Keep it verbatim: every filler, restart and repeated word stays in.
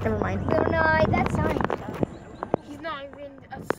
Never mind. No, no, that's science. He's not even a